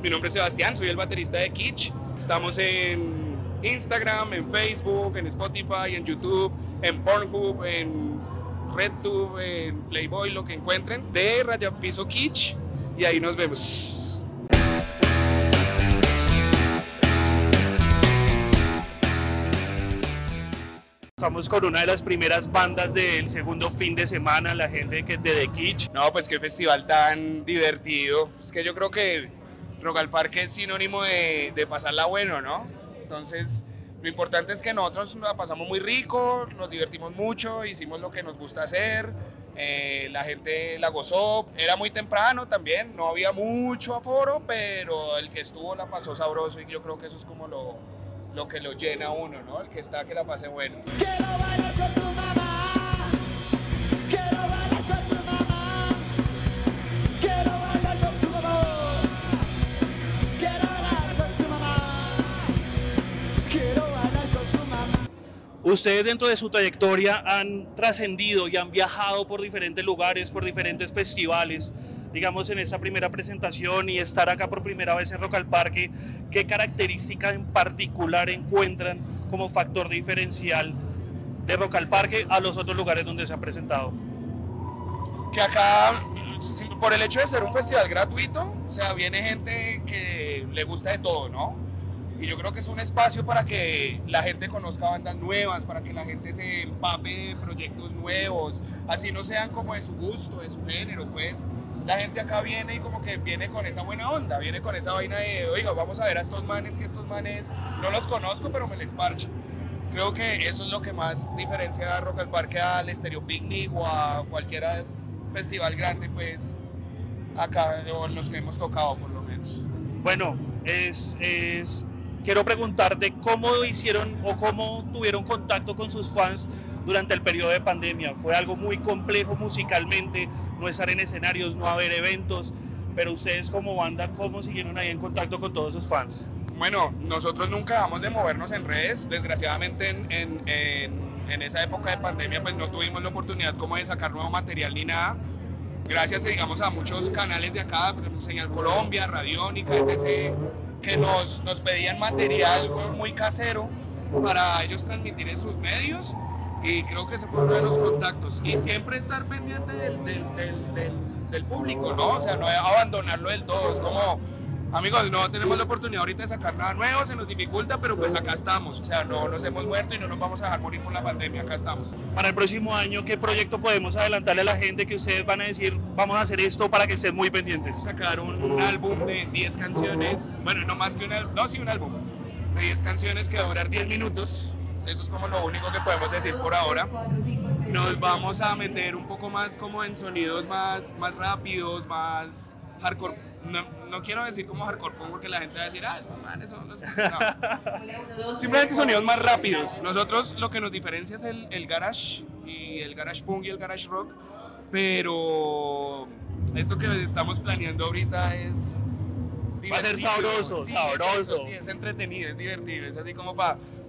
Mi nombre es Sebastián, soy el baterista de Kitsch. Estamos en Instagram, en Facebook, en Spotify, en YouTube, en Pornhub, en RedTube, en Playboy, lo que encuentren, de Rayapiso Kitsch, y ahí nos vemos. Estamos con una de las primeras bandas del segundo fin de semana, la gente de The Kitsch. No, pues qué festival tan divertido. Es que yo creo que Rock al Parque es sinónimo de pasarla bueno, ¿no? Entonces, lo importante es que nosotros la pasamos muy rico, nos divertimos mucho, hicimos lo que nos gusta hacer, la gente la gozó. Era muy temprano también, no había mucho aforo, pero el que estuvo la pasó sabroso, y yo creo que eso es como lo que lo llena a uno, ¿no? El que está, que la pase bueno. Quiero bailar con tu mamá, quiero bailar con tu mamá, quiero bailar con tu mamá, quiero bailar con tu mamá, quiero bailar con tu mamá. Ustedes dentro de su trayectoria han trascendido y han viajado por diferentes lugares, por diferentes festivales. Digamos, en esta primera presentación y estar acá por primera vez en Rock al Parque, ¿qué característica en particular encuentran como factor diferencial de Rock al Parque a los otros lugares donde se han presentado? Que acá, por el hecho de ser un festival gratuito, o sea, viene gente que le gusta de todo, ¿no? Y yo creo que es un espacio para que la gente conozca bandas nuevas, para que la gente se empape de proyectos nuevos, así no sean como de su gusto, de su género, pues. La gente acá viene y como que viene con esa buena onda, viene con esa vaina de, oiga, vamos a ver a estos manes, que estos manes no los conozco, pero me les parcho. Creo que eso es lo que más diferencia a Rock al Parque al Estéreo Picnic o a cualquier festival grande, pues, acá, o los que hemos tocado por lo menos. Bueno, quiero preguntarte cómo hicieron o cómo tuvieron contacto con sus fans durante el periodo de pandemia. Fue algo muy complejo musicalmente, no estar en escenarios, no haber eventos, pero ustedes como banda, ¿cómo siguieron ahí en contacto con todos sus fans? Bueno, nosotros nunca dejamos de movernos en redes. Desgraciadamente en esa época de pandemia pues no tuvimos la oportunidad como de sacar nuevo material ni nada. Gracias, digamos, a muchos canales de acá, Señal Colombia, Radiónica, etc., que nos pedían material muy casero para ellos transmitir en sus medios, y creo que ese fue uno de los contactos. Y siempre estar pendiente del público, ¿no? O sea, no abandonarlo del todo. Es como, amigos, no tenemos la oportunidad ahorita de sacar nada nuevo, se nos dificulta, pero pues acá estamos. O sea, no nos hemos muerto y no nos vamos a dejar morir por la pandemia, acá estamos. Para el próximo año, ¿qué proyecto podemos adelantarle a la gente que ustedes van a decir, vamos a hacer esto para que estén muy pendientes? Sacar un álbum de 10 canciones, bueno, no más que un álbum, no, sí, un álbum de 10 canciones que va a durar 10 minutos. Eso es como lo único que podemos decir por ahora. Nos vamos a meter un poco más como en sonidos más rápidos, más hardcore. No quiero decir como hardcore punk porque la gente va a decir, estos manes son los... No. Simplemente sonidos más rápidos. Nosotros lo que nos diferencia es el garage, y el garage punk y el garage rock, pero esto que estamos planeando ahorita es... Va a ser sabroso, sí, sabroso. Sí, es entretenido, es divertido, es así como para